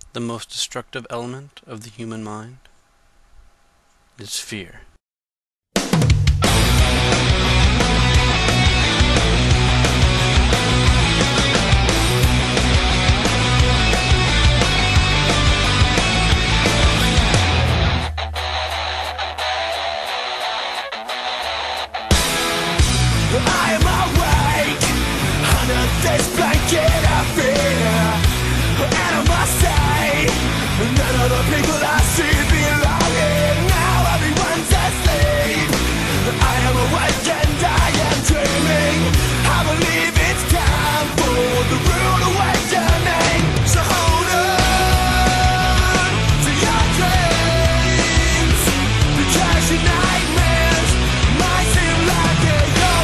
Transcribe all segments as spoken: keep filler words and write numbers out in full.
the most destructive element of the human mind is fear. I am awake under this blanket of fear, and I must say, none of the people I see belong here. Now everyone's asleep. I am awake and I am dreaming. I believe it's time for the rude awakening. So hold on to your dreams, because your nightmares might seem like a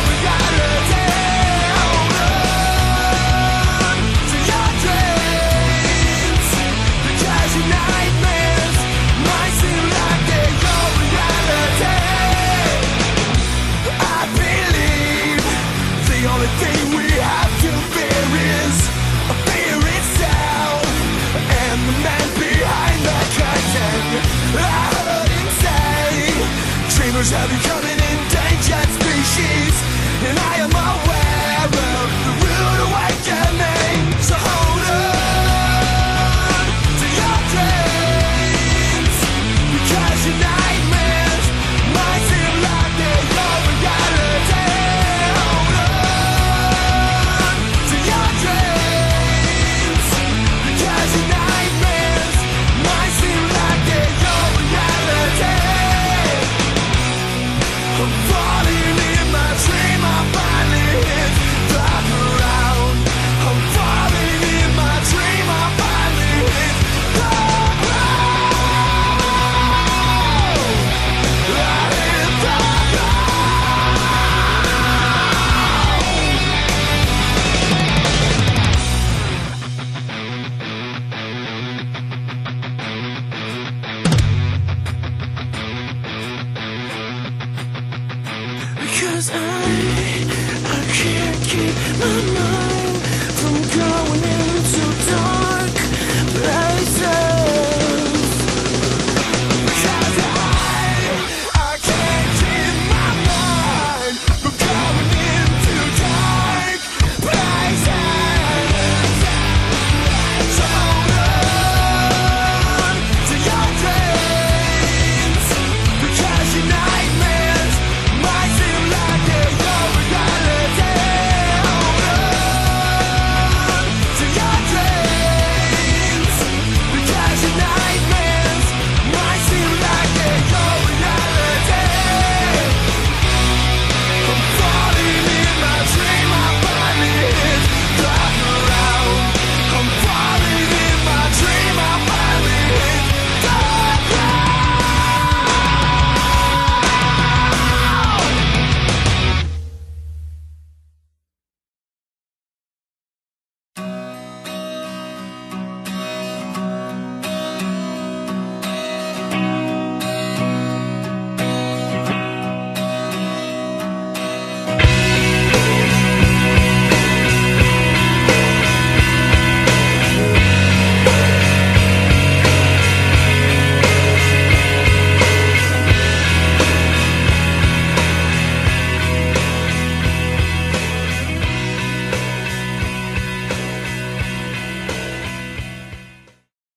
are becoming endangered species, and I am aware of the rude awakening. So hold on to your dreams, because your nightmares might seem like they're your reality. Hold on to your dreams, because your nightmares might seem like they're your reality. I'm falling in my dream, I finally hit the ground. I'm falling in my dream, I finally hit the ground. I hit the Because I, I can't keep my mind from going